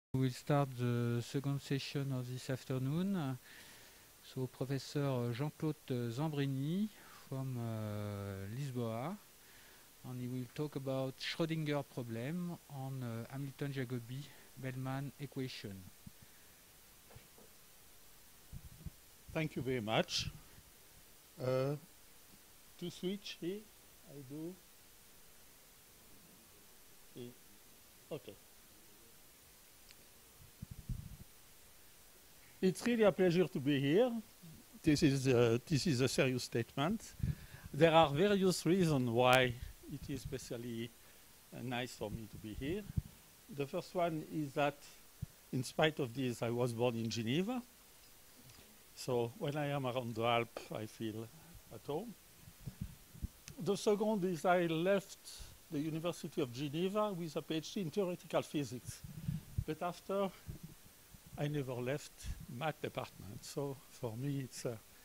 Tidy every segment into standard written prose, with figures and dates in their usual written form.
We will start the second session of this afternoon. So Professor Jean-Claude Zambrini from Lisboa, and he will talk about Schrödinger problem on Hamilton-Jacobi-Bellman equation. Thank you very much. To switch here, I do. Okay. It's really a pleasure to be here. This is a serious statement. There are various reasons why it is especially nice for me to be here. The first one is that, in spite of this, I was born in Geneva. So when I am around the Alps, I feel at home. The second is I left the University of Geneva with a PhD in theoretical physics. But after, I never left math department. So for me, it's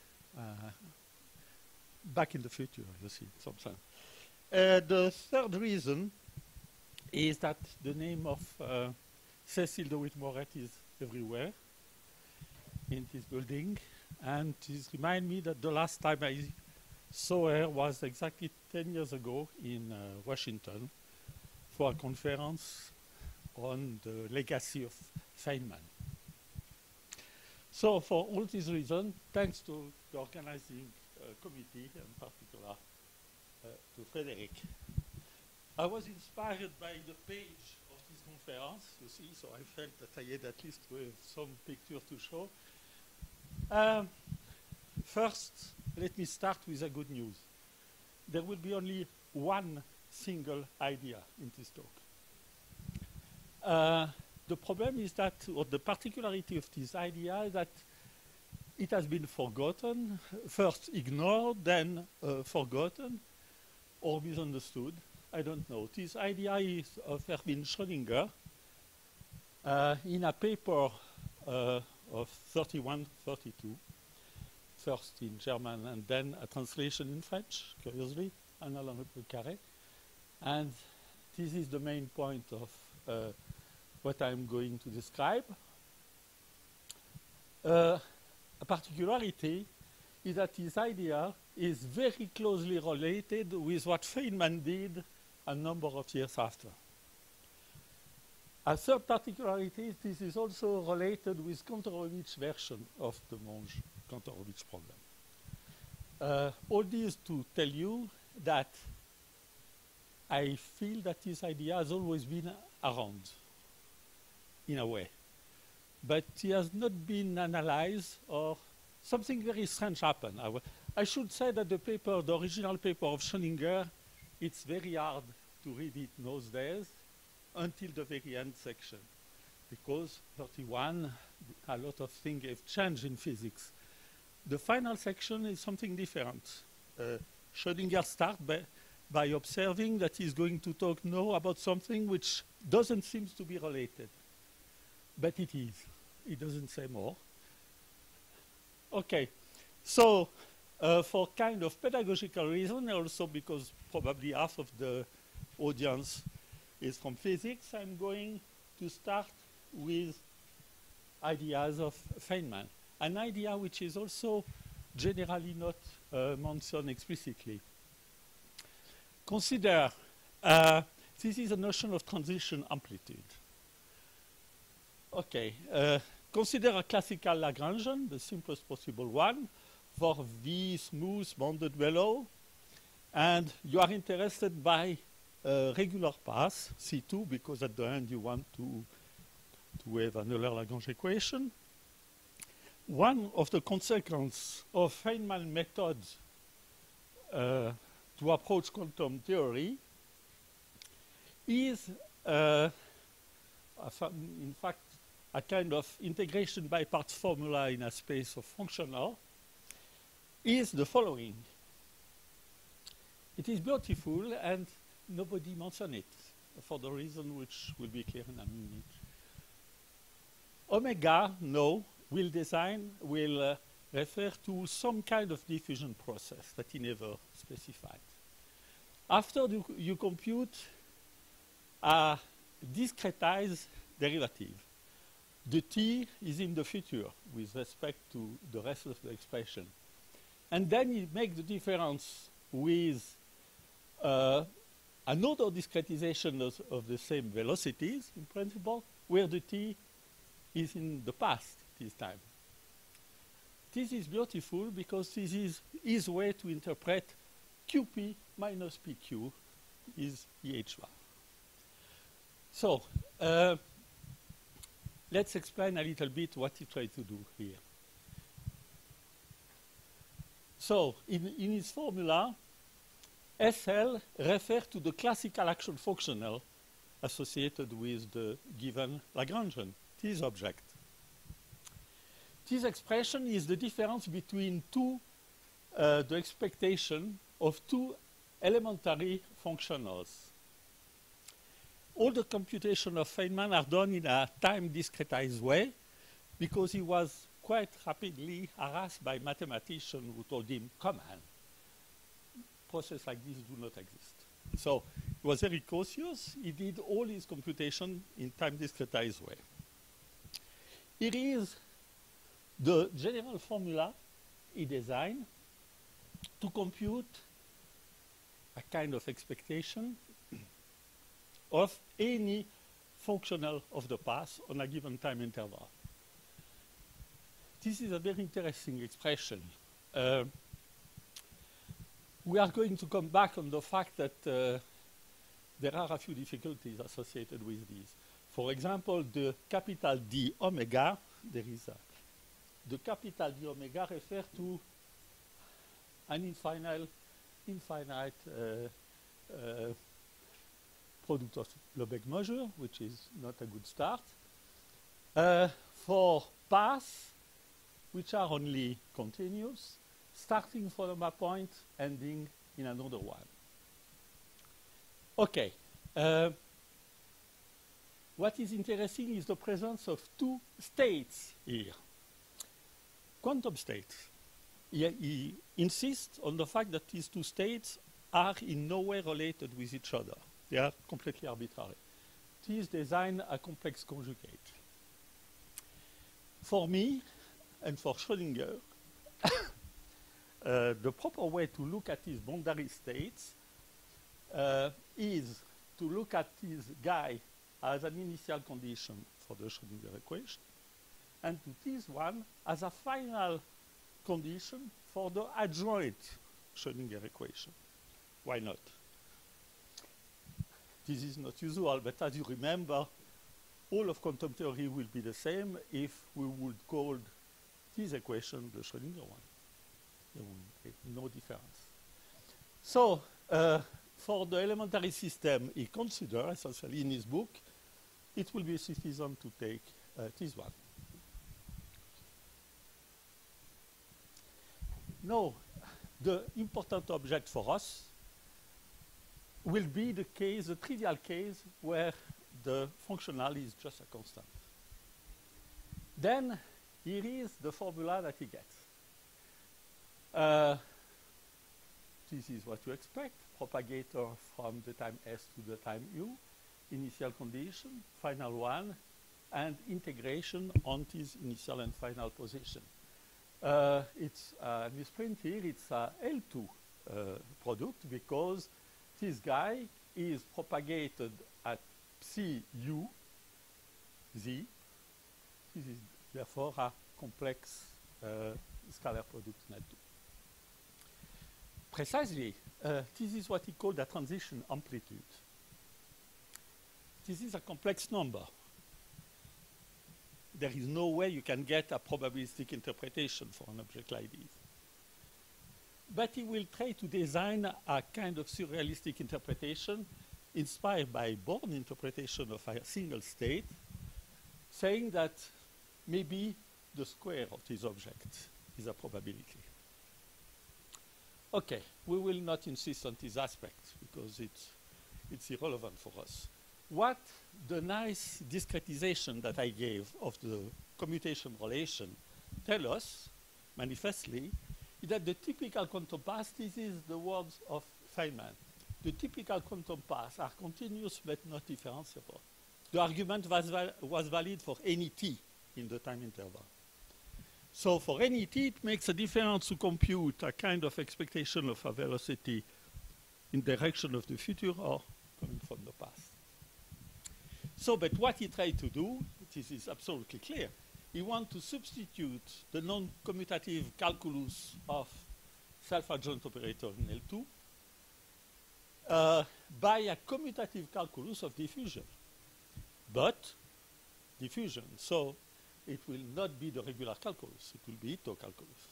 back in the future, you see, something. The third reason is that the name of Cécile de Witt-Moret is everywhere in this building. And it reminds me that the last time I saw her was exactly 10 years ago in Washington for a conference on the legacy of Feynman. So for all these reasons, thanks to the organizing committee, in particular to Frederic, I was inspired by the page of this conference, you see, so I felt that I had at least some picture to show. First, let me start with the good news. There will be only one single idea in this talk. The problem is that, or the particularity of this idea is that it has been forgotten, first ignored, then forgotten, or misunderstood. I don't know. This idea is of Erwin Schrödinger in a paper of 31-32. First in German and then a translation in French, curiously, Alain Lepre-Carré. And this is the main point of what I'm going to describe. A particularity is that this idea is very closely related with what Feynman did a number of years after. A third particularity is this is also related with Kantorovic's version of the Monge-Kantorovich problem. All this to tell you that I feel that this idea has always been around, in a way. But it has not been analyzed, or something very strange happened. I should say that the paper, the original paper of Schrödinger, it's very hard to read it in those days, until the very end section, because 31, a lot of things have changed in physics. The final section is something different. Schrödinger starts by observing that he's going to talk now about something which doesn't seem to be related, but it is. He doesn't say more. Okay, so for kind of pedagogical reason, also because probably half of the audience is from physics, I'm going to start with ideas of Feynman, an idea which is also generally not mentioned explicitly. Consider, this is a notion of transition amplitude. Okay, consider a classical Lagrangian, the simplest possible one, for V smooth bounded below, and you are interested by regular path, C2, because at the end you want to have an Euler-Lagrange equation. One of the consequences of Feynman methods to approach quantum theory is, in fact, a kind of integration by parts formula in a space of functional, is the following. It is beautiful, and nobody mentioned it, for the reason which will be clear in a minute. Omega, no, will refer to some kind of diffusion process that he never specified. After you compute a discretized derivative, the t is in the future with respect to the rest of the expression. And then you make the difference with another discretization of the same velocities, in principle, where the t is in the past this time. This is beautiful because this is his way to interpret qp minus pq is EH bar. So let's explain a little bit what he tried to do here. So in his formula, SL refers to the classical action functional associated with the given Lagrangian, this object. This expression is the difference between the expectation of two elementary functionals. All the computation of Feynman are done in a time discretized way because he was quite rapidly harassed by mathematicians who told him, come on, processes like this do not exist. So he was very cautious. He did all his computation in time discretized way. Here is the general formula he designed to compute a kind of expectation of any functional of the past on a given time interval. This is a very interesting expression. We are going to come back on the fact that there are a few difficulties associated with these. For example, the capital D omega, there is the capital D omega refers to an infinite product of Lebesgue measure, which is not a good start. For paths, which are only continuous, starting from a point, ending in another one. Okay. What is interesting is the presence of two states here. Quantum states. He insists on the fact that these two states are in no way related with each other. They are completely arbitrary. These design a complex conjugate. For me, and for Schrödinger, the proper way to look at these boundary states is to look at this guy as an initial condition for the Schrödinger equation, and to this one as a final condition for the adjoint Schrödinger equation. Why not? This is not usual, but as you remember, all of quantum theory will be the same if we would call this equation the Schrödinger one. There will be no difference. So, for the elementary system he considers, essentially in his book, it will be sufficient to take this one. Now, the important object for us will be the case, the trivial case, where the functional is just a constant. Then, here is the formula that he gets. This is what you expect. Propagator from the time s to the time u, initial condition, final one, and integration on this initial and final position. It's this print here, it's a L2 product because this guy is propagated at psi u z. This is therefore a complex scalar product in L2. Precisely, this is what he called a transition amplitude. This is a complex number. There is no way you can get a probabilistic interpretation for an object like this. But he will try to design a kind of surrealistic interpretation inspired by Born interpretation of a single state, saying that maybe the square of this object is a probability. Okay, we will not insist on this aspect because it's irrelevant for us. What the nice discretization that I gave of the commutation relation tell us, manifestly, is that the typical quantum paths, this is the words of Feynman. The typical quantum paths are continuous but not differentiable. The argument was valid for any t in the time interval. So for any t, it makes a difference to compute a kind of expectation of a velocity in direction of the future or coming from the past. So, but what he tried to do, this is absolutely clear, he wants to substitute the non-commutative calculus of self-adjoint operator in L2 by a commutative calculus of diffusion. But diffusion, so it will not be the regular calculus, it will be Ito calculus.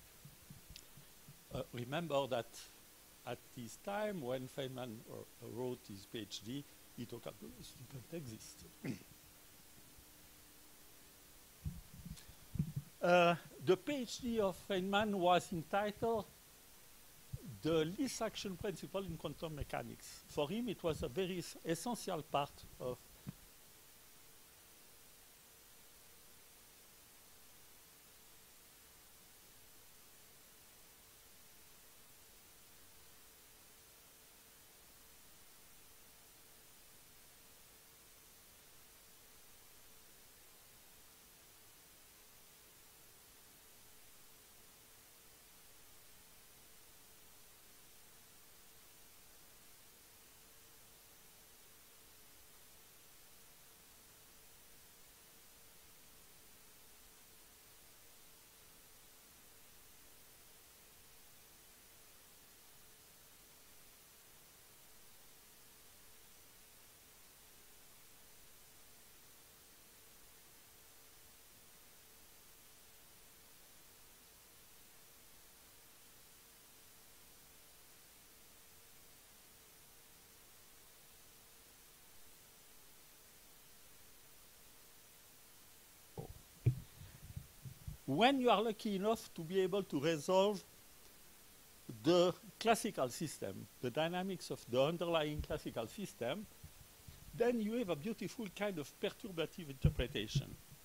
Remember that at this time, when Feynman wrote his PhD, Ito calculus didn't exist. The PhD of Feynman was entitled The Least Action Principle in Quantum Mechanics. For him, it was a very essential part of when you are lucky enough to be able to resolve the classical system, the dynamics of the underlying classical system, then you have a beautiful kind of perturbative interpretation.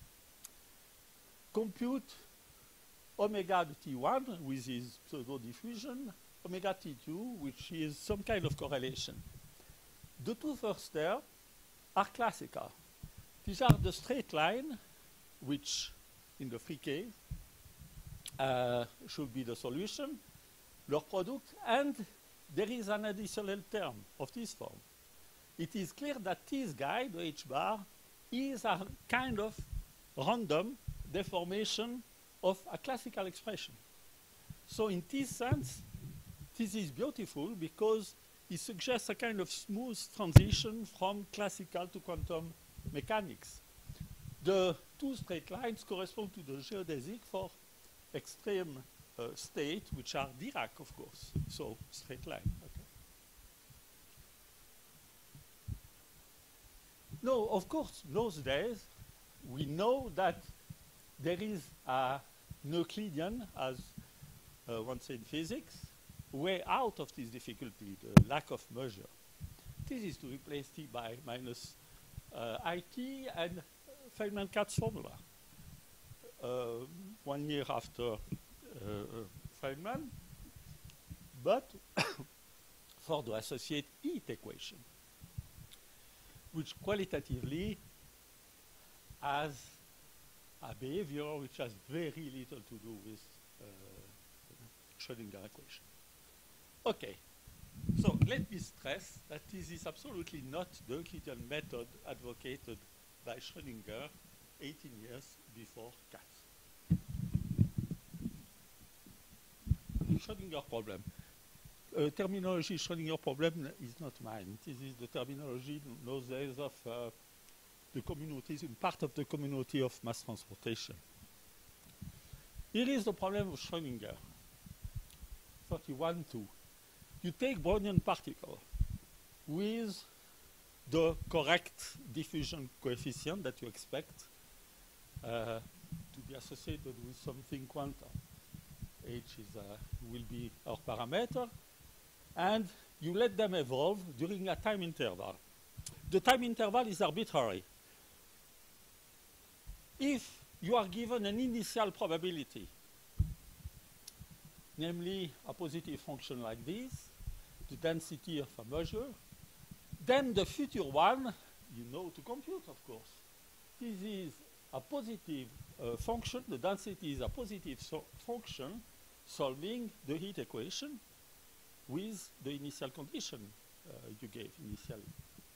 Compute omega T1 with his pseudo-diffusion, omega T2, which is some kind of correlation. The two first there are classical. These are the straight line, which in the free case should be the solution, their product, and there is an additional term of this form. It is clear that this guy, the H bar, is a kind of random deformation of a classical expression. So in this sense, this is beautiful because it suggests a kind of smooth transition from classical to quantum mechanics. The two straight lines correspond to the geodesic for extreme state, which are Dirac, of course. So straight line. Okay. No, of course, those days, we know that there is a Euclidean, as one said in physics, way out of this difficulty, the lack of measure. This is to replace T by minus IT and Feynman-Katz formula. 1 year after Feynman, but for the associated heat equation, which qualitatively has a behavior which has very little to do with Schrödinger equation. Okay, so let me stress that this is absolutely not the Euclidean method advocated by Schrödinger 18 years before Katz. Schrödinger problem. Terminology Schrödinger problem is not mine. This is the terminology in those days of the communities, in part of the community of mass transportation. Here is the problem of Schrödinger. 31.2. You take Brownian particle with the correct diffusion coefficient that you expect to be associated with something quantum. H is, will be our parameter, and you let them evolve during a time interval. The time interval is arbitrary. If you are given an initial probability, namely a positive function like this, the density of a measure, then the future one, you know to compute, of course. This is a positive function, the density is a positive function solving the heat equation with the initial condition you gave initially.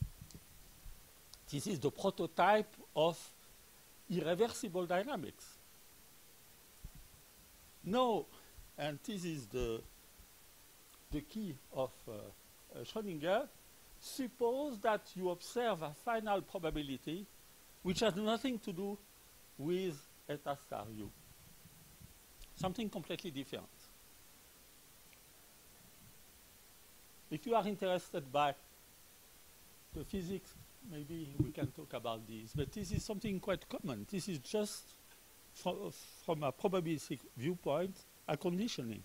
This is the prototype of irreversible dynamics. Now, and this is the key of Schrödinger, suppose that you observe a final probability which has nothing to do with eta star u. Something completely different. If you are interested by the physics, maybe we can talk about this. But this is something quite common. This is just from a probabilistic viewpoint, a conditioning.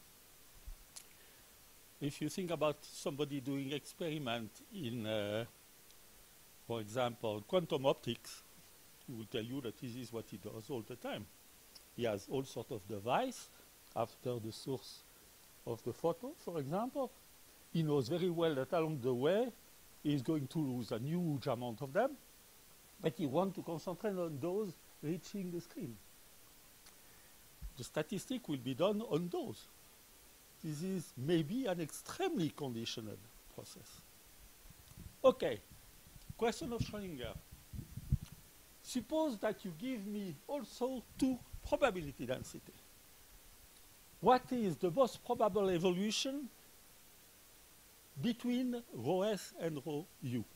If you think about somebody doing experiment in, for example, quantum optics, he will tell you that this is what he does all the time. He has all sorts of devices after the source of the photon, for example. He knows very well that along the way, he is going to lose a huge amount of them, but he wants to concentrate on those reaching the screen. The statistic will be done on those. This is maybe an extremely conditional process. Okay, question of Schrödinger. Suppose that you give me also two probability density. What is the most probable evolution between rho s and rho u?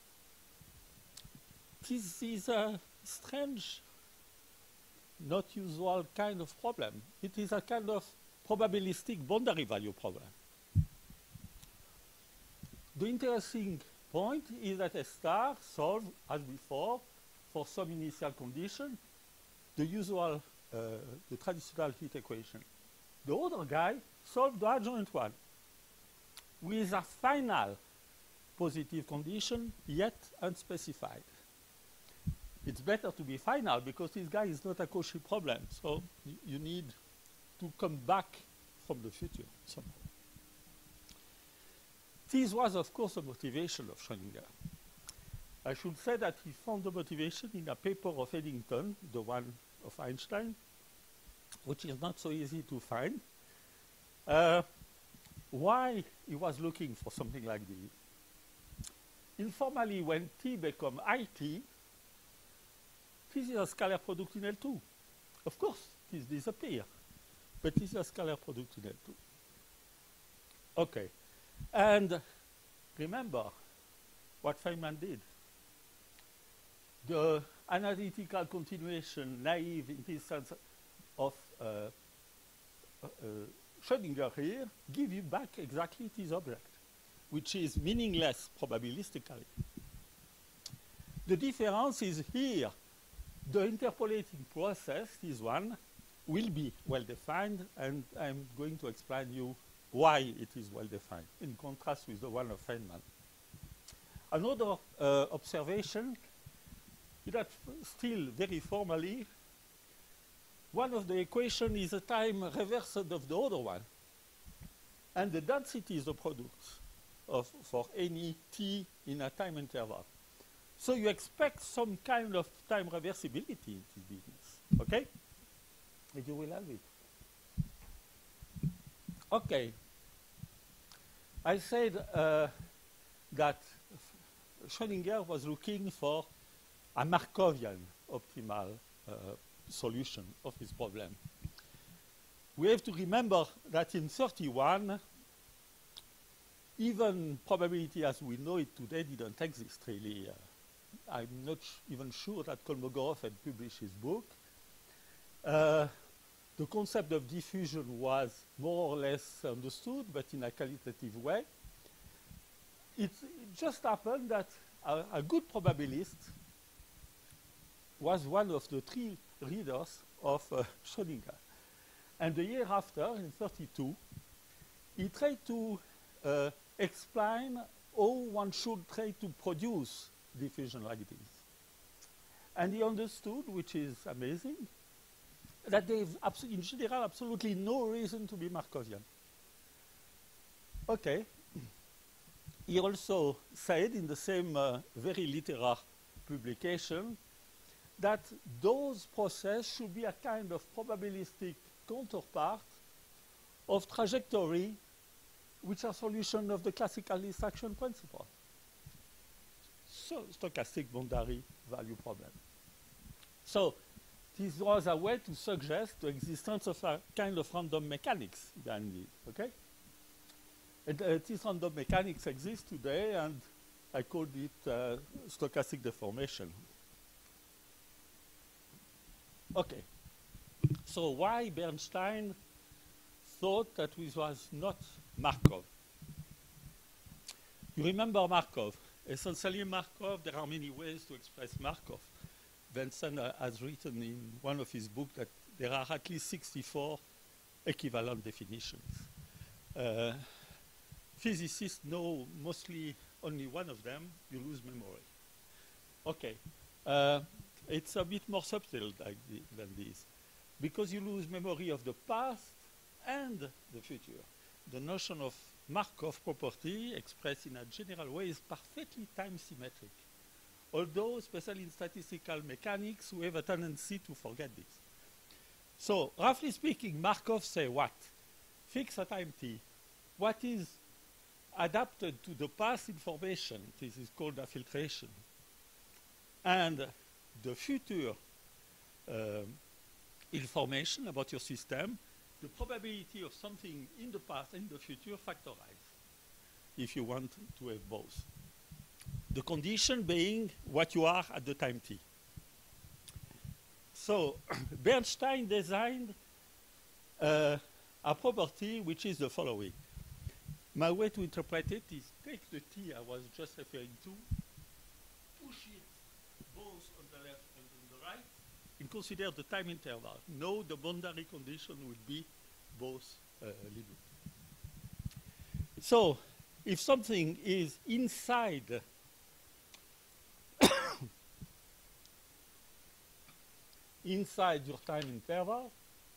This is a strange, not usual kind of problem. It is a kind of probabilistic boundary value problem. The interesting point is that a star solves, as before, for some initial condition, the usual, the traditional heat equation. The other guy solved the adjoint one with a final positive condition, yet unspecified. It's better to be final because this guy is not a Cauchy problem, so you need to come back from the future somehow. This was, of course, the motivation of Schrödinger. I should say that he found the motivation in a paper of Eddington, the one of Einstein, which is not so easy to find. Why he was looking for something like this? Informally, when T becomes IT, this is a scalar product in L2. Of course, this disappears, but this is a scalar product in L2. Okay, and remember what Feynman did. The analytical continuation, naive in this sense of Schrödinger here, give you back exactly this object, which is meaningless probabilistically. The difference is here. The interpolating process, this one, will be well-defined, and I'm going to explain you why it is well-defined, in contrast with the one of Feynman. Another observation is that still very formally, one of the equations is a time reversed of the other one. And the density is the product for any t in a time interval. So you expect some kind of time reversibility in this business, okay? And you will have it. Okay. I said that Schrödinger was looking for a Markovian optimal solution of his problem. We have to remember that in 31, even probability as we know it today didn't exist really. I'm not even sure that Kolmogorov had published his book. The concept of diffusion was more or less understood, but in a qualitative way. It just happened that a good probabilist was one of the three readers of Schrödinger. And the year after, in 32, he tried to explain how one should try to produce diffusion like this. And he understood, which is amazing, that there is in general absolutely no reason to be Markovian. Okay. He also said in the same very literary publication that those processes should be a kind of probabilistic counterpart of trajectory which are solution of the classical least action principle. So stochastic boundary value problem. So this was a way to suggest the existence of a kind of random mechanics behind it, okay? And this random mechanics exists today, and I called it stochastic deformation. Okay, so why Bernstein thought that this was not Markov? You remember Markov. Essentially Markov, there are many ways to express Markov. Vincent has written in one of his books that there are at least 64 equivalent definitions. Physicists know mostly only one of them. You lose memory. Okay. It's a bit more subtle than this, because you lose memory of the past and the future. The notion of Markov property, expressed in a general way, is perfectly time symmetric. Although, especially in statistical mechanics, we have a tendency to forget this. So, roughly speaking, Markov say what? Fix a time t. What is adapted to the past information? This is called a filtration. And the future information about your system, the probability of something in the past and the future factorize, if you want to have both. The condition being what you are at the time t. So Bernstein designed a property which is the following. My way to interpret it is take the t I was just referring to, push it both on the left and on the right, and consider the time interval. Know the boundary condition will be both limits. So if something is inside inside your time interval,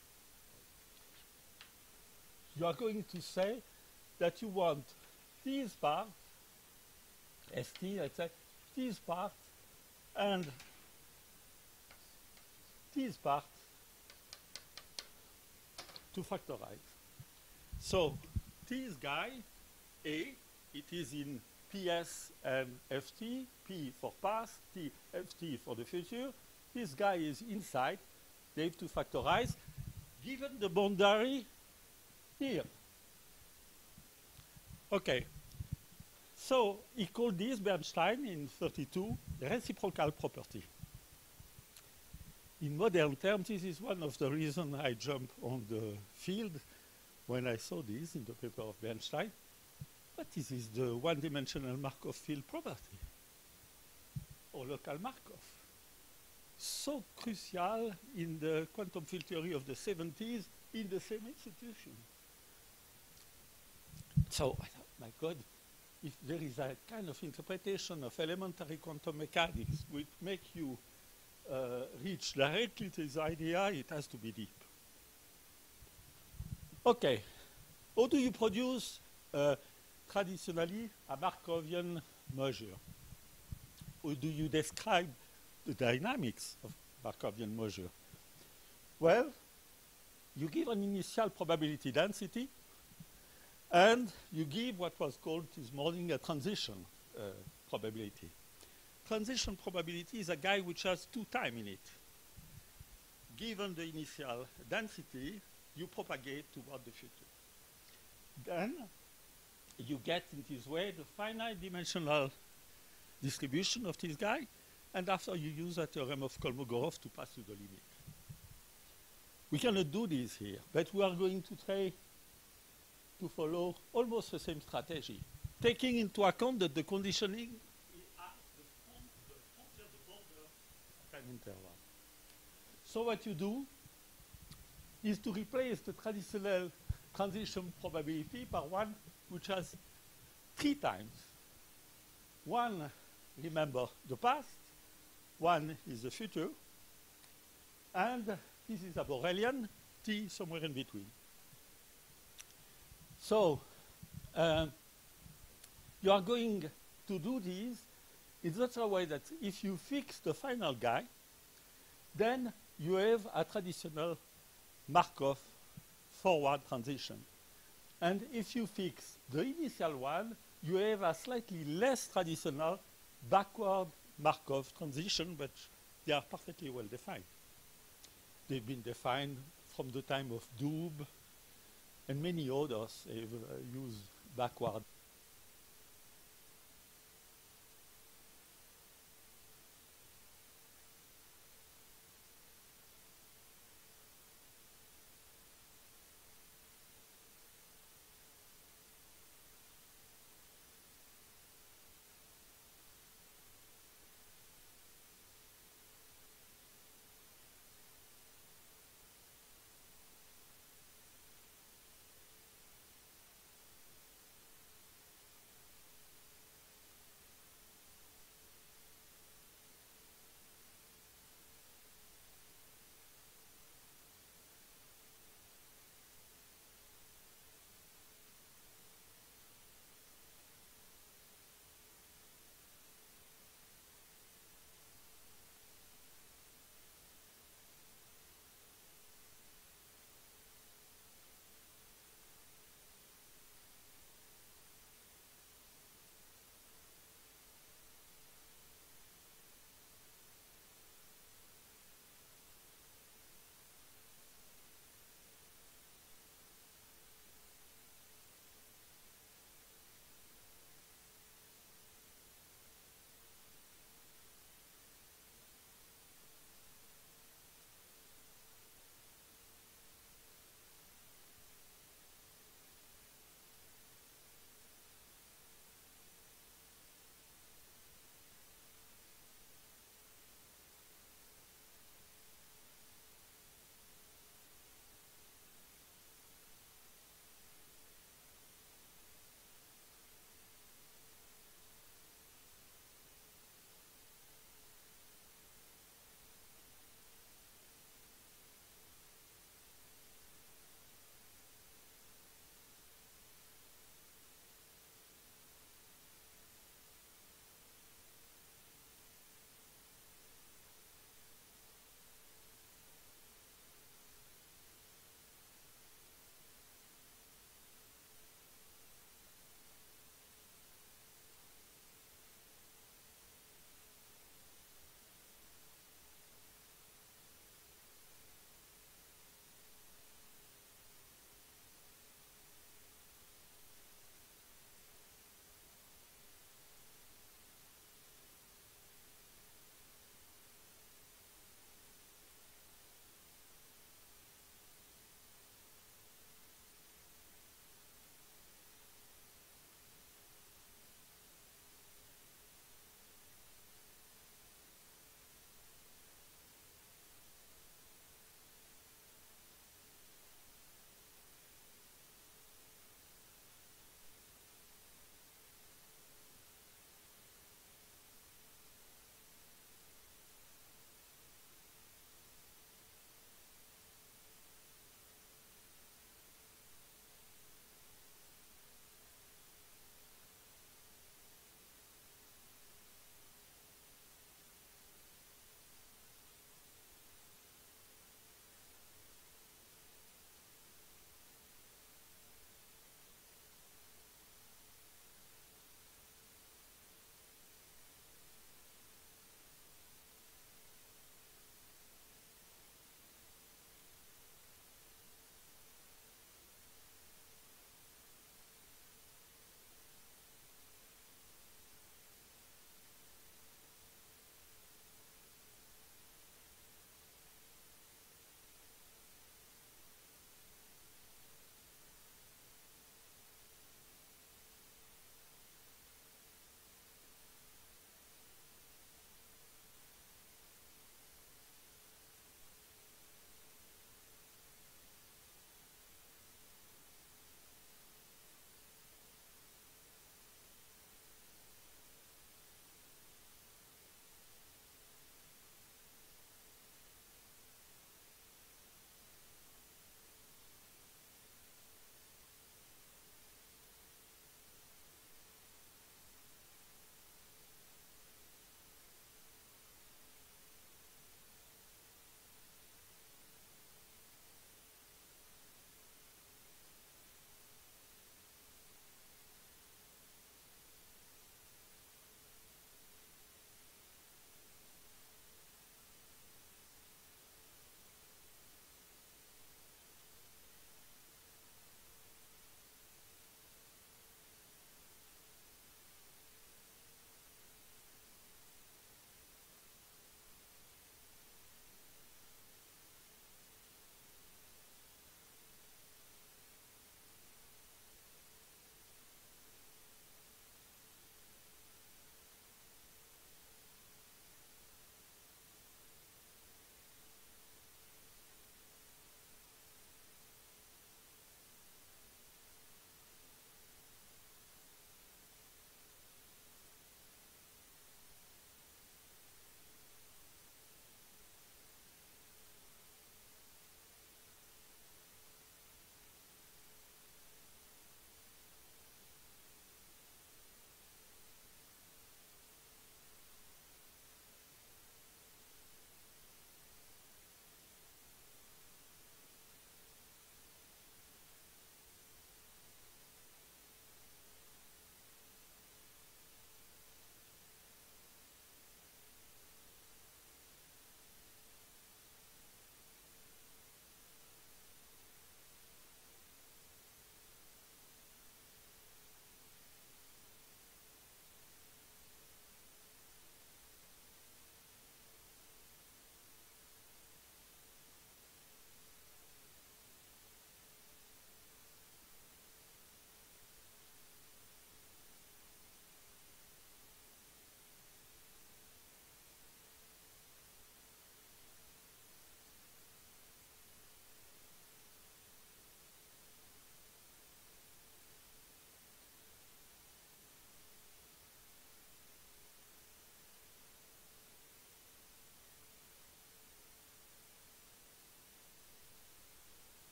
you are going to say that you want these parts, ST, let's say, these parts, and these parts to factorize. So this guy, A, it is in PS and FT, P for past, T, FT for the future. This guy is inside. They have to factorize, given the boundary here. Okay. So he called this, Bernstein, in 32, the reciprocal property. In modern terms, this is one of the reasons I jumped on the field when I saw this in the paper of Bernstein. But this is the one-dimensional Markov field property, or local Markov. So crucial in the quantum field theory of the 70s in the same institution. So I thought, my God, if there is a kind of interpretation of elementary quantum mechanics which make you reach directly to this idea, it has to be deep. Okay, how do you produce traditionally a Markovian measure? How do you describe the dynamics of Markovian measure? Well, you give an initial probability density, and you give what was called this morning a transition probability. Transition probability is a guy which has two time in it. Given the initial density, you propagate toward the future. Then you get in this way the finite dimensional distribution of this guy, and after you use the theorem of Kolmogorov to pass to the limit. We cannot do this here, but we are going to try to follow almost the same strategy, taking into account that the conditioning is at the border of time interval. So what you do is to replace the traditional transition probability by one which has 3 times. One, remember, the past. One is the future. And this is a Borelian, T somewhere in between. So you are going to do this in such a way that if you fix the final guy, then you have a traditional Markov forward transition. And if you fix the initial one, you have a slightly less traditional backward Markov transition, but they are perfectly well defined. They've been defined from the time of Doob, and many others have used backward.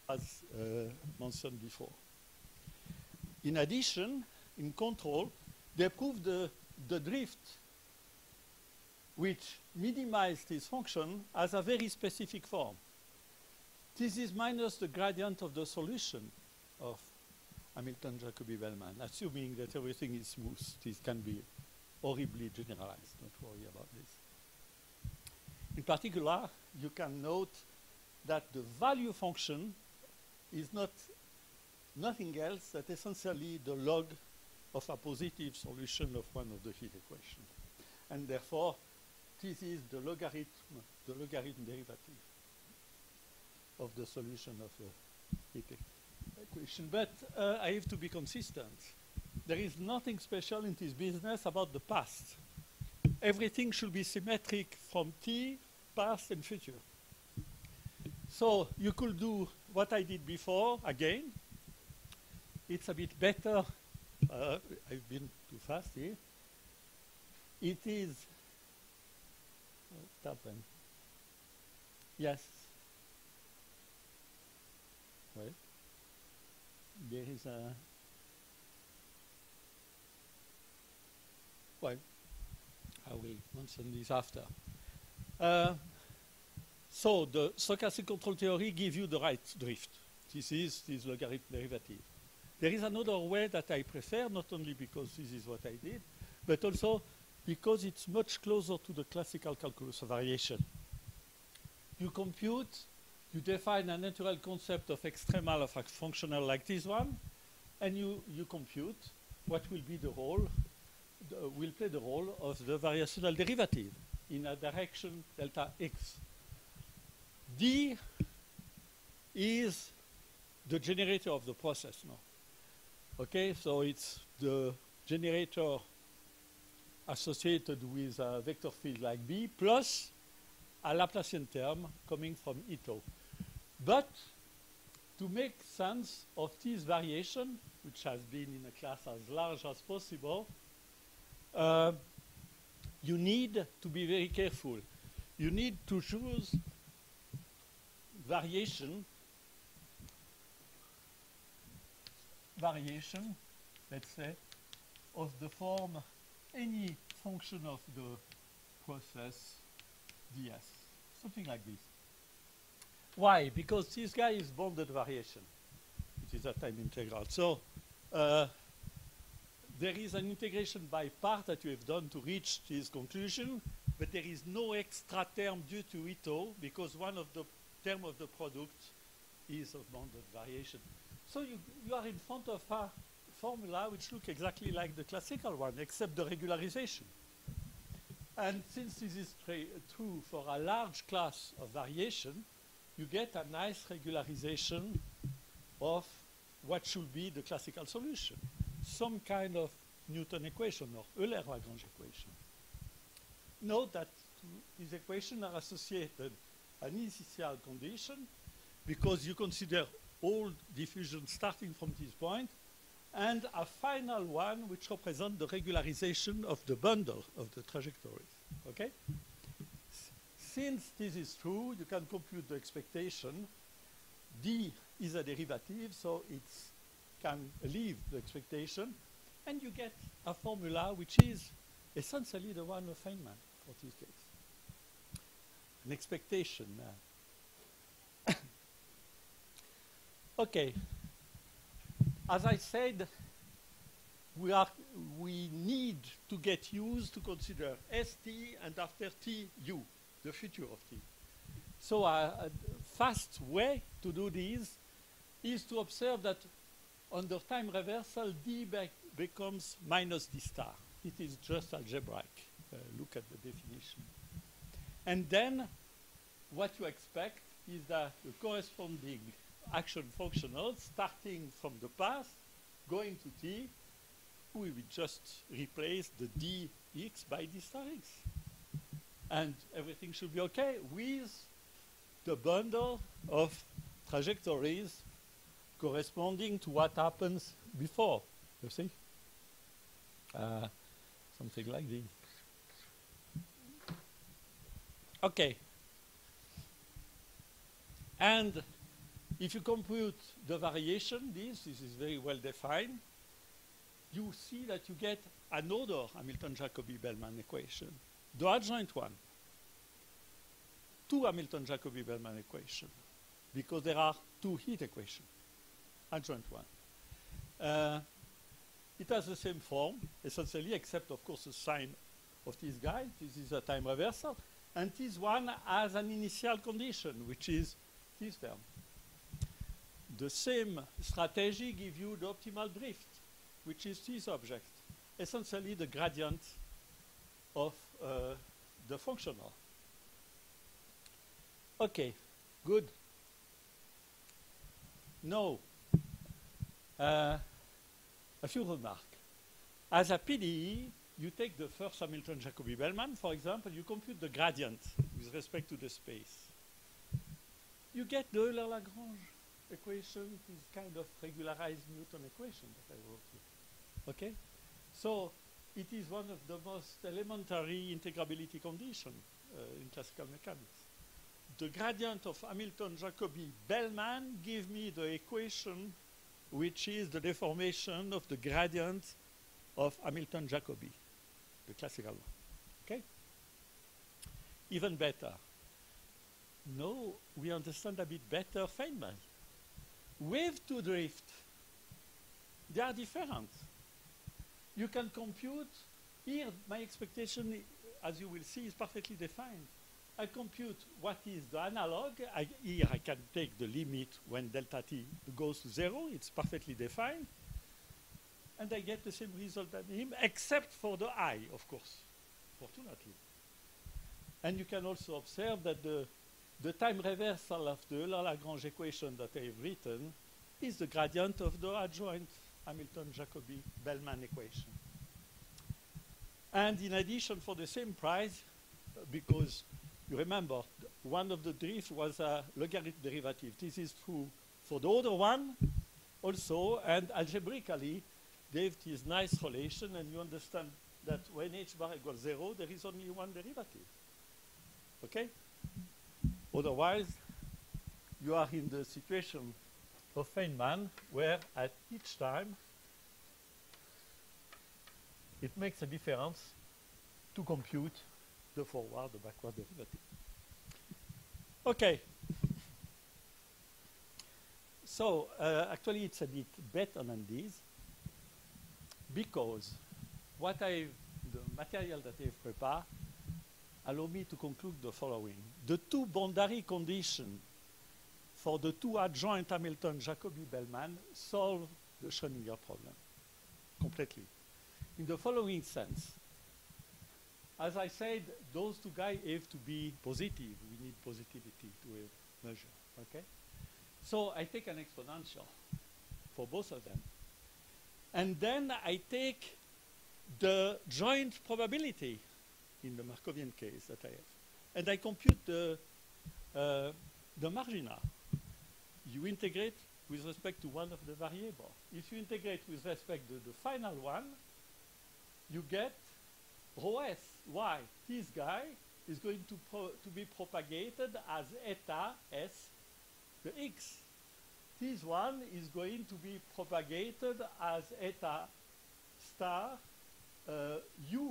as mentioned before. In addition, in control, they proved the drift, which minimized this function, as a very specific form. This is minus the gradient of the solution of Hamilton-Jacobi-Bellman, assuming that everything is smooth. This can be horribly generalized. Don't worry about this. In particular, you can note that the value function is nothing else than essentially the log of a positive solution of one of the heat equations. And therefore, this is the logarithm derivative of the solution of the heat equation. But I have to be consistent. There is nothing special in this business about the past. Everything should be symmetric from t, past, and future. So you could do what I did before again. It's a bit better. I've been too fast here. It is. Stop then. Yes. Well, there is a. Well, I will mention this after. So the stochastic control theory gives you the right drift. This is this logarithm derivative. There is another way that I prefer, not only because this is what I did, but also because it's much closer to the classical calculus of variation. You compute, you define a natural concept of extremal of a functional like this one, and you compute what will be the role, will play the role of the variational derivative in a direction delta x. D is the generator of the process now. Okay, so it's the generator associated with a vector field like B plus a Laplacian term coming from Ito. But to make sense of this variation, which has been in a class as large as possible, you need to be very careful. You need to choose variation, let's say, of the form any function of the process ds, something like this. Why? Because this guy is bounded variation, which is a time integral. So there is an integration by part that you have done to reach this conclusion, but there is no extra term due to Ito because one of the term of the product is of bounded variation. So you are in front of a formula which looks exactly like the classical one, except the regularization. And since this is true for a large class of variation, you get a nice regularization of what should be the classical solution, some kind of Newton equation or Euler-Lagrange equation. Note that these equations are associated an initial condition because you consider all diffusion starting from this point, and a final one which represents the regularization of the bundle of the trajectories. Okay? Since this is true, you can compute the expectation. D is a derivative, so it can leave the expectation, and you get a formula which is essentially the one of Feynman for this case. An expectation. Okay. As I said, we need to get used to consider ST and after T, U, the future of T. So a fast way to do this is to observe that under time reversal, D becomes minus D star. It is just algebraic. Look at the definition. And then what you expect is that the corresponding action functional starting from the past, going to T, we will just replace the dx by d star x. And everything should be okay with the bundle of trajectories corresponding to what happens before. You see? Something like this. Okay. And If you compute the variation, this is very well defined, you see that you get another Hamilton-Jacobi-Bellman equation, the adjoint one. Two Hamilton-Jacobi-Bellman equations, because there are two heat equations, adjoint one. It has the same form, essentially, except, of course, the sign of this guy. This is a time reversal. And this one has an initial condition, which is this term. The same strategy gives you the optimal drift, which is this object, essentially the gradient of the functional. Okay, good. Now, a few remarks. As a PDE, you take the first Hamilton-Jacobi-Bellman, for example, you compute the gradient with respect to the space. You get the Euler-Lagrange equation, this kind of regularized Newton equation that I wrote here. Okay? So it is one of the most elementary integrability conditions in classical mechanics. The gradient of Hamilton-Jacobi-Bellman gives me the equation which is the deformation of the gradient of Hamilton-Jacobi, the classical one. Okay? Even better. Now we understand a bit better Feynman. Wave to drift, they are different. You can compute, here my expectation, as you will see, is perfectly defined. I compute what is the analog. Here I can take the limit when delta t goes to 0. It's perfectly defined. And I get the same result as him, except for the I, of course, fortunately. And you can also observe that the time reversal of the Euler-Lagrange equation that I have written is the gradient of the adjoint Hamilton-Jacobi-Bellman equation. And in addition, for the same price, because you remember, one of the drift was a logarithmic derivative. This is true for the other one also, and algebraically, they have this nice relation, and you understand that when h bar equals 0, there is only one derivative. Okay? Otherwise, you are in the situation of Feynman, where at each time, it makes a difference to compute the forward, the backward derivative. Okay. So actually, it's a bit better than this, because the material that I've prepared allow me to conclude the following. The two boundary conditions for the two adjoint Hamilton-Jacobi-Bellman solve the Schrödinger problem completely. In the following sense, as I said, those two guys have to be positive. We need positivity to measure, okay? So I take an exponential for both of them. And then I take the joint probability in the Markovian case that I have. And I compute the marginal. You integrate with respect to one of the variables. If you integrate with respect to the final one, you get rho s. Why? This guy is going to be propagated as eta s, the x. This one is going to be propagated as eta star u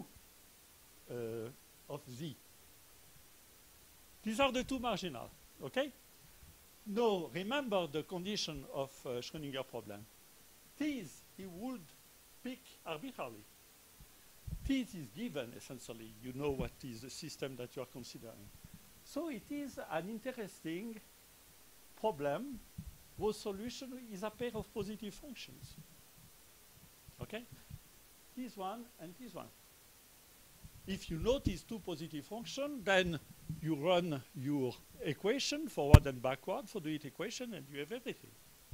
of z. These are the two marginal, okay? Now, remember the condition of Schrödinger problem. These he would pick arbitrarily. This is given, essentially. You know what is the system that you are considering. So it is an interesting problem whose solution is a pair of positive functions. Okay? This one and this one. If you know these two positive functions, then you run your equation forward and backward for the heat equation, and you have everything.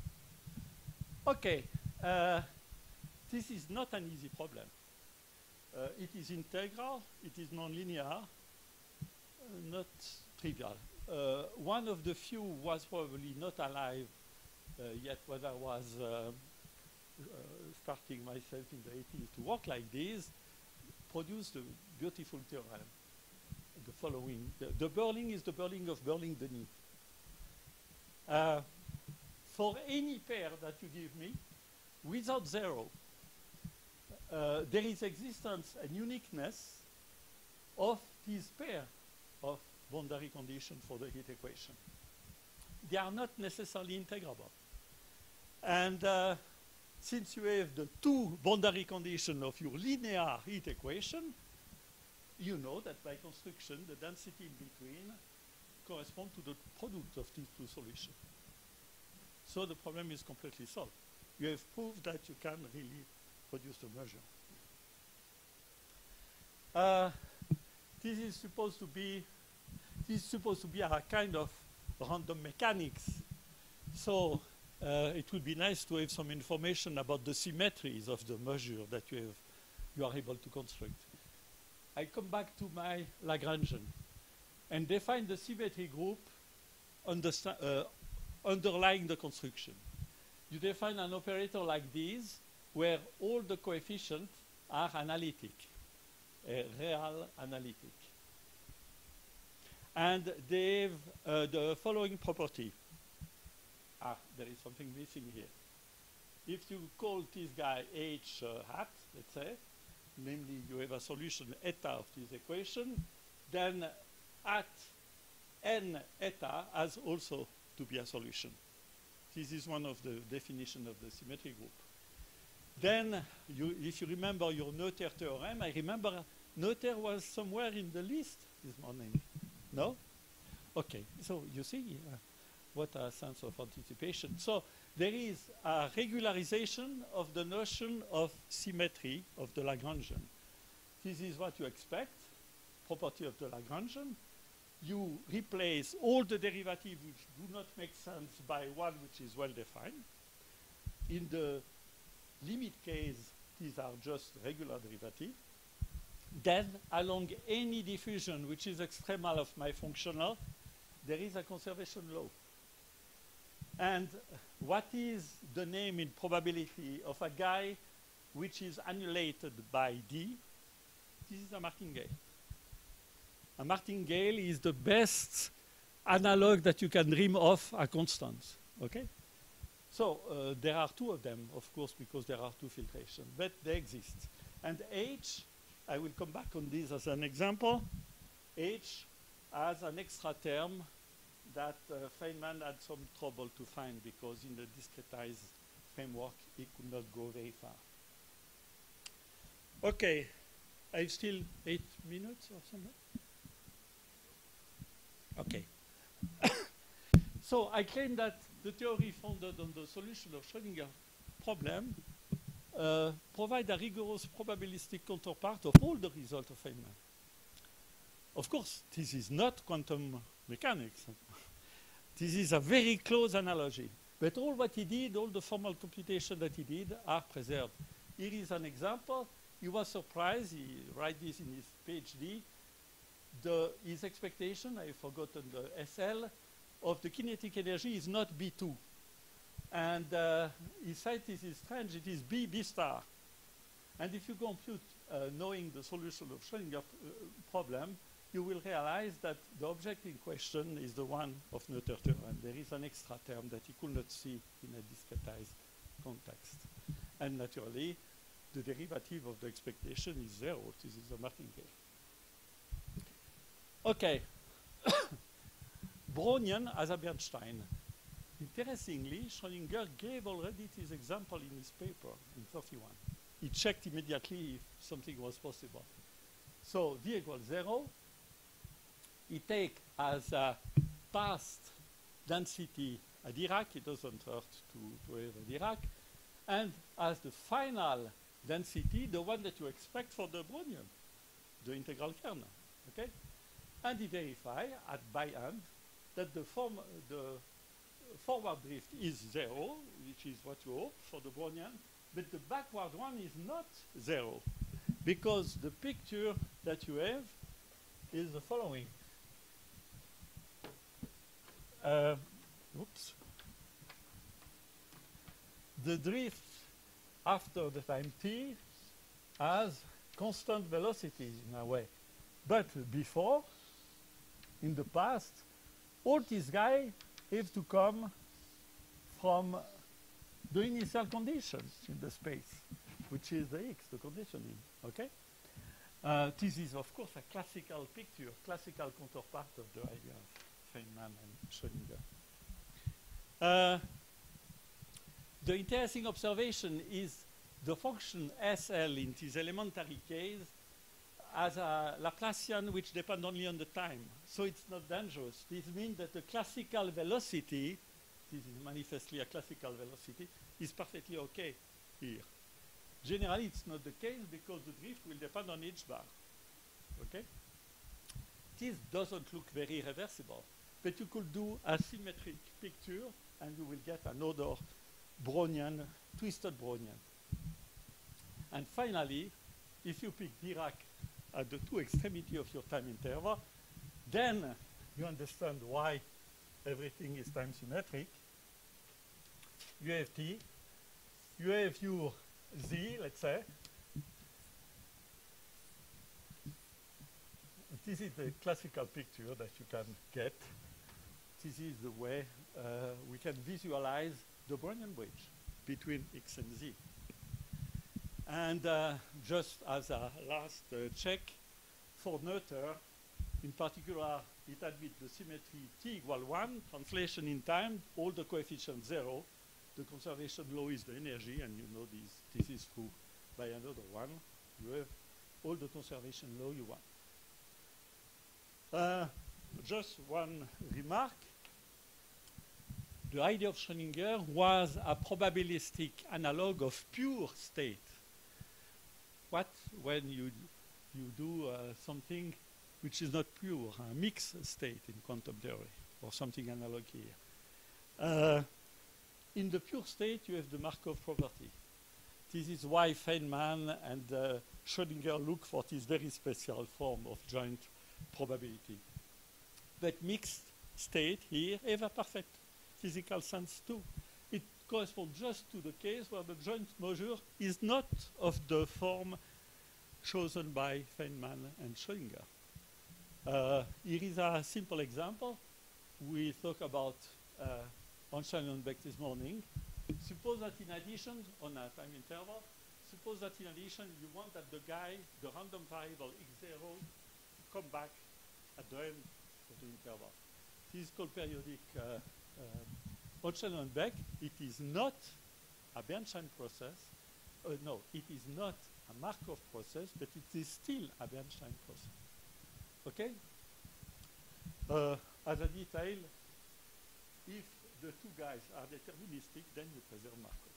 Okay. This is not an easy problem. It is integral, it is nonlinear, not trivial. One of the few was probably not alive yet when I was starting myself in the 80s to work like this, produced a beautiful theorem. The following, the Berling is the Berling of Berling-Denis. for any pair that you give me, without zero, there is existence and uniqueness of this pair of boundary conditions for the heat equation. They are not necessarily integrable. And since you have the two boundary conditions of your linear heat equation, you know that by construction, the density in between corresponds to the product of these two solutions. So the problem is completely solved. You have proved that you can really produce the measure. This is supposed to be a kind of random mechanics. So it would be nice to have some information about the symmetries of the measure that you are able to construct. I come back to my Lagrangian and define the symmetry group underlying the construction. You define an operator like this where all the coefficients are analytic, real analytic. And they have the following property. There is something missing here. If you call this guy H hat, let's say, namely you have a solution eta of this equation, then at n eta has also to be a solution. This is one of the definitions of the symmetry group. Then, if you remember your Noether theorem, I remember Noether was somewhere in the list this morning. No? Okay, so you see what a sense of anticipation. So there is a regularization of the notion of symmetry of the Lagrangian. This is what you expect, property of the Lagrangian. You replace all the derivatives which do not make sense by one which is well defined. In the limit case, these are just regular derivatives. Then, along any diffusion which is extremal of my functional, there is a conservation law. And what is the name in probability of a guy which is annulated by D? This is a martingale. A martingale is the best analog that you can dream of a constant. Okay? So there are two of them, of course, because there are two filtrations, but they exist. And H, I will come back on this as an example. H has an extra term that Feynman had some trouble to find because in the discretized framework, he could not go very far. Okay, I have still 8 minutes or something. Okay. So I claim that the theory founded on the solution of Schrödinger problem provide a rigorous probabilistic counterpart of all the results of Feynman. Of course, this is not quantum mechanics. This is a very close analogy. But all what he did, all the formal computation that he did are preserved. Here is an example. He was surprised, he wrote this in his PhD, his expectation, I've forgotten the SL, of the kinetic energy is not B2. And he said this is strange, it is B star. And if you compute knowing the solution of Schrödinger problem, you will realize that the object in question is the one of Noether theorem. There is an extra term that he could not see in a discretized context. And naturally, the derivative of the expectation is zero. This is a martingale. Okay. Brownian as a Bernstein. Interestingly, Schrödinger gave already this example in his paper in 31. He checked immediately if something was possible. So V equals 0. He takes as a past density a Dirac. It doesn't hurt to have a Dirac. And as the final density, the one that you expect for the Brownian, the integral kernel. Okay? And he verifies by hand that the forward drift is 0, which is what you hope for the Brownian, but the backward one is not 0, because the picture that you have is the following. Oops. The drift after the time t has constant velocities in a way. But before, in the past, all these guys have to come from the initial conditions in the space, which is the X, the conditioning, okay? This is, of course, a classical picture, classical counterpart of the idea of Feynman and Schrödinger. The interesting observation is the function SL in this elementary case as a Laplacian which depends only on the time. So it's not dangerous. This means that the classical velocity, this is manifestly a classical velocity, is perfectly okay here. Generally, it's not the case because the drift will depend on h bar. Okay? This doesn't look very reversible, but you could do a symmetric picture and you will get another Brownian, twisted Brownian. And finally, if you pick Dirac at the two extremities of your time interval, then you understand why everything is time symmetric. You have T, you have your Z, let's say. This is the classical picture that you can get. This is the way we can visualize the Brownian bridge between X and Z. And just as a last check, for Noether, in particular, it admits the symmetry T equal 1, translation in time, all the coefficients 0. The conservation law is the energy, and you know this is true by another one. You have all the conservation law you want. Just one remark. The idea of Schrödinger was a probabilistic analog of pure state. What when you do something which is not pure, a mixed state in quantum theory, or something analog here. In the pure state, you have the Markov property. This is why Feynman and Schrödinger look for this very special form of joint probability. But mixed state here have a perfect physical sense too. It corresponds just to the case where the joint measure is not of the form chosen by Feynman and Schrödinger. Here is a simple example. We talk about Einstein and Beck this morning. Suppose that in addition, on a time interval, suppose that in addition you want that the random variable x0 come back at the end of the interval. This is called periodic Einstein and Beck. It is not a Bernstein process. No, it is not a Markov process, but it is still a Bernstein process. Okay? As a detail, if the two guys are deterministic, then you preserve Markov.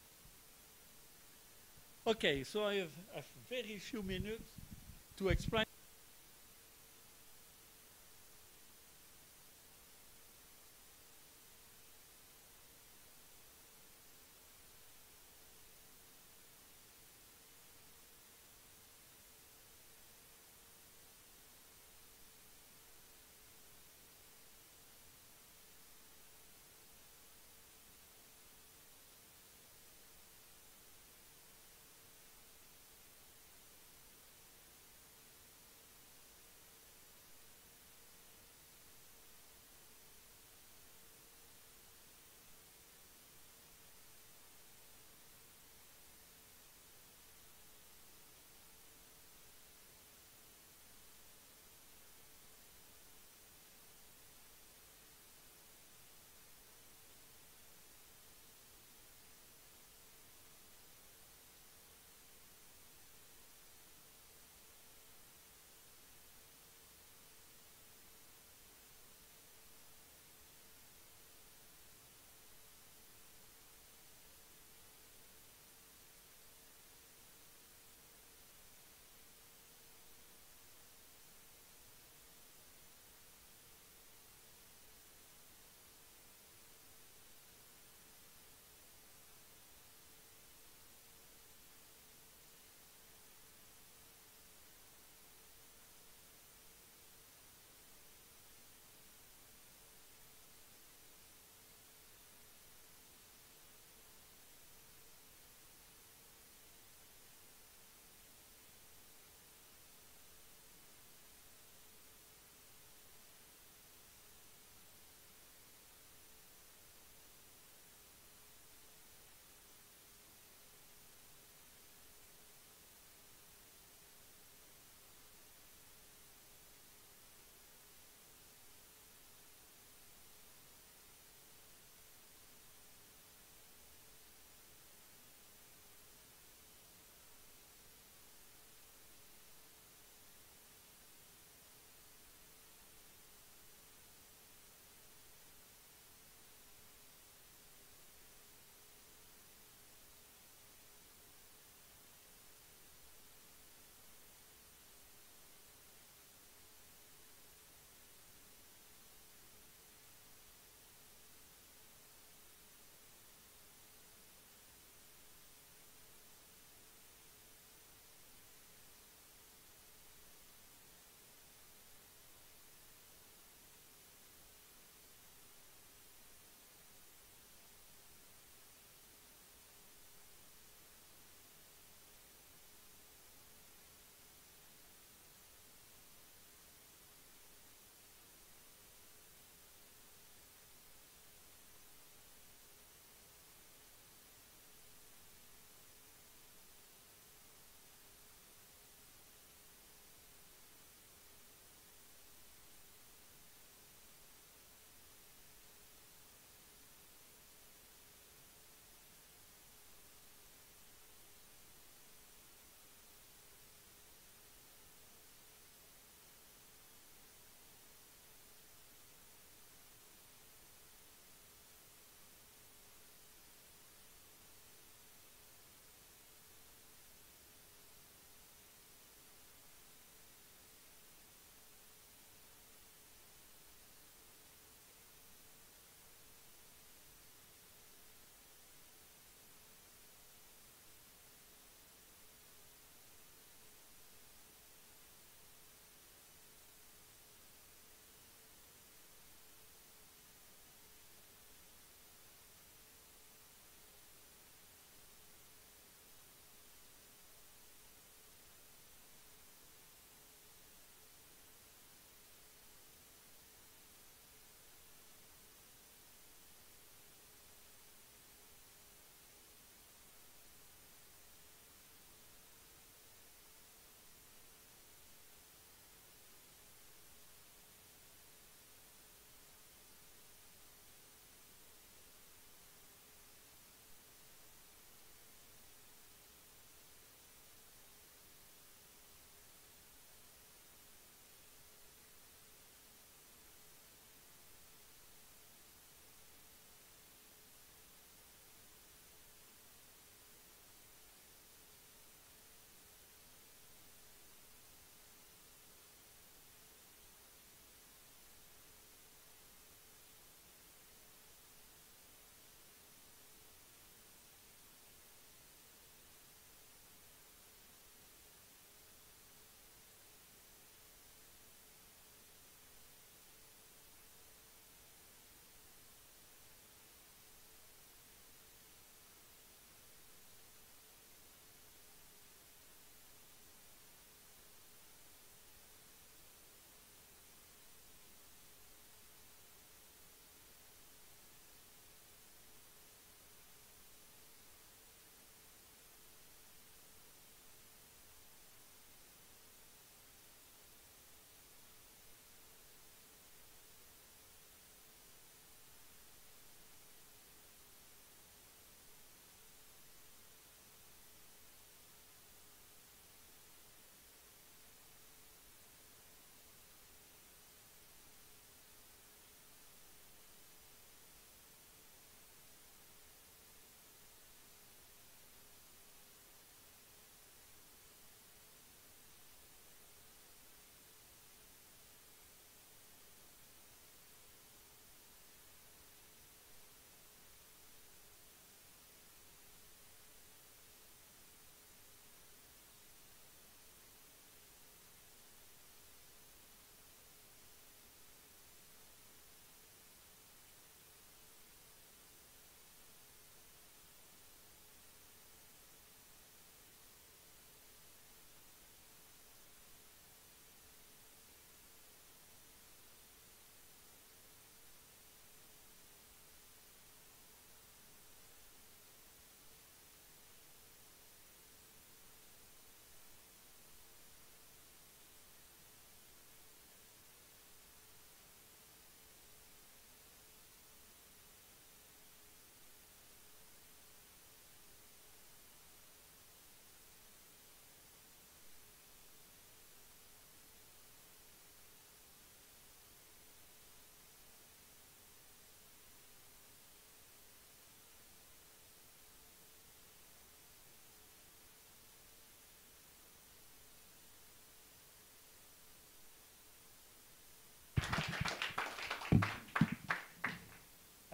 Okay, so I have a very few minutes to explain.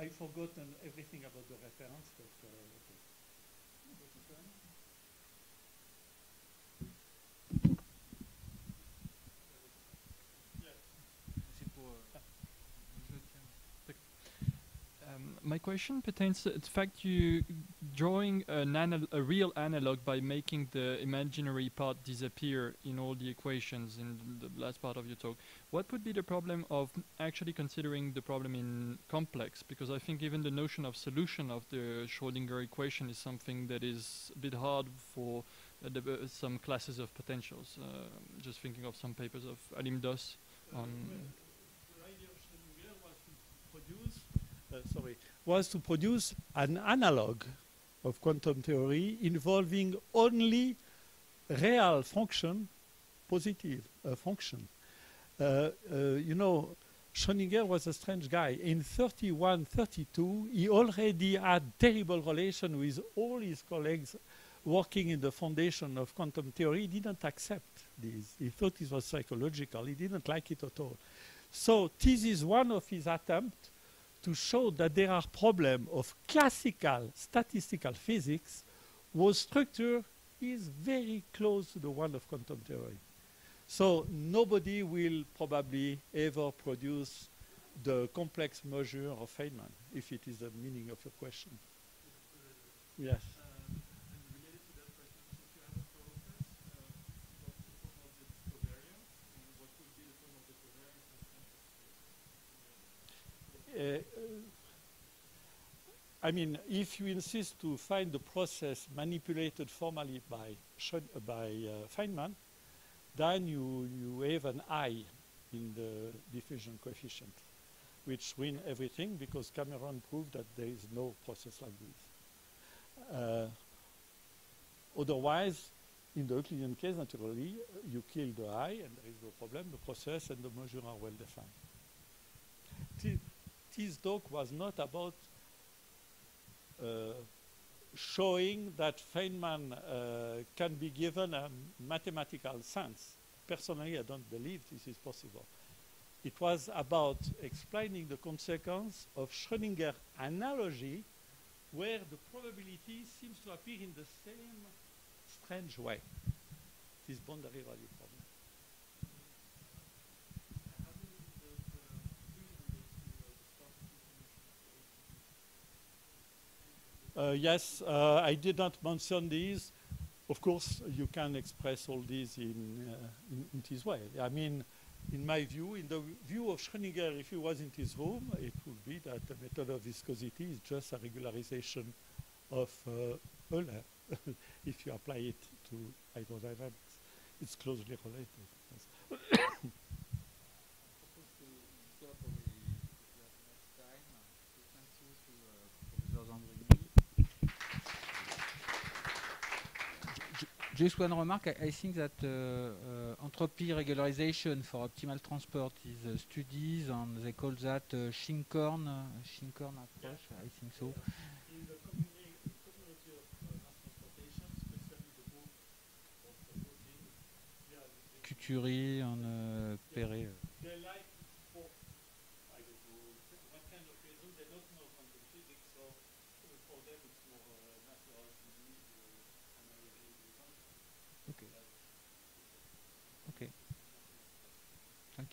I've forgotten everything about the reference, but okay. My question pertains to the fact you drawing a real analog by making the imaginary part disappear in all the equations in the last part of your talk. What would be the problem of actually considering the problem in complex? Because I think even the notion of solution of the Schrödinger equation is something that is a bit hard for some classes of potentials. Just thinking of some papers of Alim Doss on... The idea of Schrödinger was to produce an analog of quantum theory involving only real function, positive function. You know, Schrödinger was a strange guy. In 31, 32, he already had terrible relation with all his colleagues working in the foundation of quantum theory. He didn't accept this. He thought it was psychological. He didn't like it at all. So this is one of his attempts to show that there are problems of classical statistical physics whose structure is very close to the one of quantum theory. So nobody will probably ever produce the complex measure of Feynman, if it is the meaning of your question. Yes. I mean, if you insist to find the process manipulated formally by Feynman, then you have an I in the diffusion coefficient, which wins everything because Cameron proved that there is no process like this. Otherwise, in the Euclidean case, naturally, you kill the I and there is no problem. The process and the measure are well defined. This talk was not about showing that Feynman can be given a mathematical sense. Personally, I don't believe this is possible. It was about explaining the consequence of Schrödinger analogy, where the probability seems to appear in the same strange way. This boundary value problem. Yes, I did not mention these. Of course, you can express all these in this way. I mean, in my view, in the view of Schrödinger, if he was in this room, it would be that the method of viscosity is just a regularization of Euler. If you apply it to hydrodynamics, it's closely related. Yes. Just one remark, I think that entropy regularization for optimal transport is studies, and they call that Shinkorn approach, I think so. In the community of mass transportation, especially the book of Couturier and Perret. They like for, I don't know, what kind of reason, they don't know quantum physics, so for them it's more natural to use analysis. Okay.